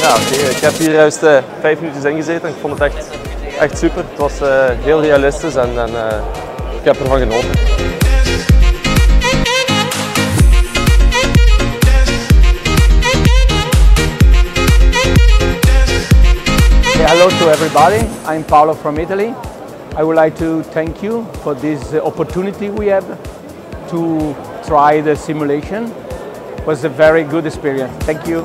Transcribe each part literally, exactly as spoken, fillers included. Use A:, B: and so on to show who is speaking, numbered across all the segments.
A: Ja, okay. Ik heb hier juist uh, vijf minuutjes ingezeten en ik vond het echt, echt super. Het was uh, heel realistisch en, en uh, ik heb ervan genoten.
B: Hello to everybody, I'm Paolo from Italy. I would like to thank you for this opportunity we have to try the simulation. It was a very good experience. Thank you.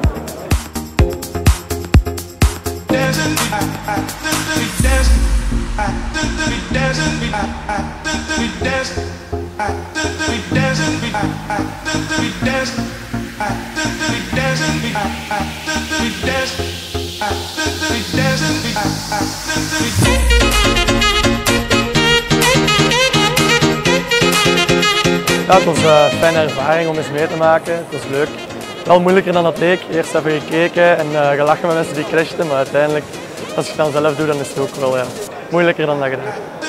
C: Ja, het was een fijne ervaring om eens mee te maken. Het was leuk. Wel moeilijker dan dat leek. Eerst even gekeken en uh, gelachen met mensen die crashten, maar uiteindelijk, als je het dan zelf doet, dan is het ook wel ja, moeilijker dan dat je dacht.